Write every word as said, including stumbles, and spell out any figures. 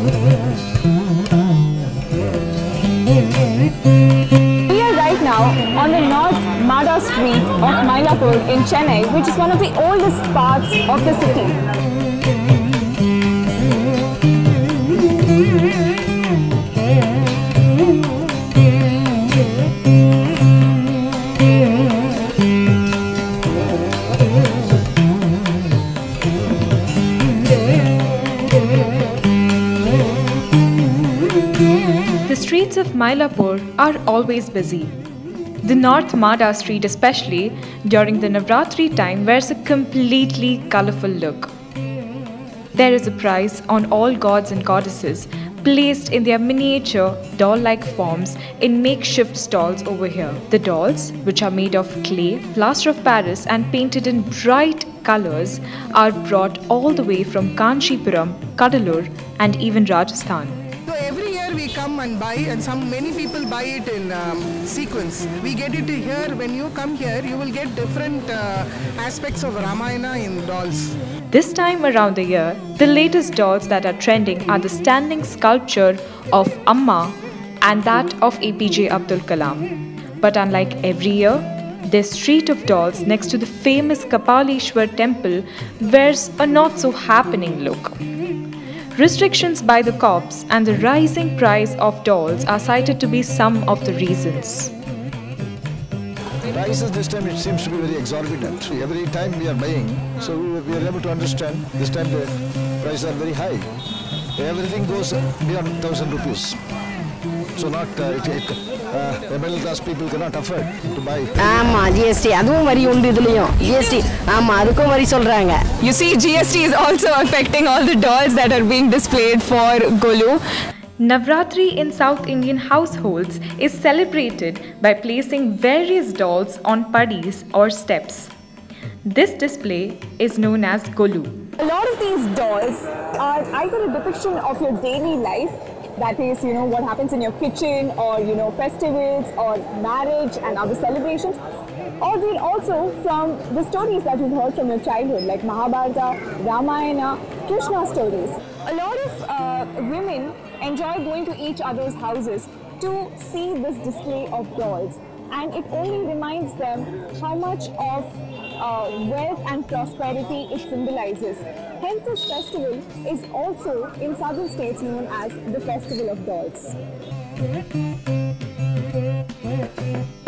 We are right now on the North Mada street of Mylapore in Chennai, which is one of the oldest parts of the city. The streets of Mylapore are always busy. The North Mada street especially during the Navaratri time wears a completely colourful look. There is a price on all gods and goddesses placed in their miniature doll-like forms in makeshift stalls over here. The dolls, which are made of clay, plaster of Paris and painted in bright colours, are brought all the way from Kanchipuram, Cuddalore and even Rajasthan. So every year we come and buy, and some many people buy it in um, sequence. We get it here. When you come here, you will get different uh, aspects of Ramayana in dolls. This time around the year, the latest dolls that are trending are the standing sculpture of Amma and that of A P J Abdul Kalam. But unlike every year, this street of dolls next to the famous Kapaleshwar temple wears a not so happening look. Restrictions by the cops and the rising price of dolls are cited to be some of the reasons. Prices this time it seems to be very exorbitant. Every time we are buying, so we, we are able to understand this time the prices are very high. Everything goes beyond one thousand rupees. So not uh, it, it, uh, the middle class people cannot afford to buy. ஆமா G S T அதுவும் வரி உண்டு இதுலயும் G S T ஆமா அதுக்கும் வரி சொல்றாங்க. You see, G S T is also affecting all the dolls that are being displayed for Golu. Navaratri in South Indian households is celebrated by placing various dolls on paddies or steps. This display is known as Golu. A lot of these dolls are either a depiction of your daily life, that is, you know, what happens in your kitchen, or, you know, festivals or marriage and other celebrations, or they're also from the stories that you've heard from your childhood, like Mahabharata, Ramayana, Krishna stories. A lot of uh, women enjoy going to each other's houses to see this display of dolls, and it only reminds them how much of uh, wealth and prosperity it symbolizes. Hence, this festival is also in southern states known as the Festival of Dolls.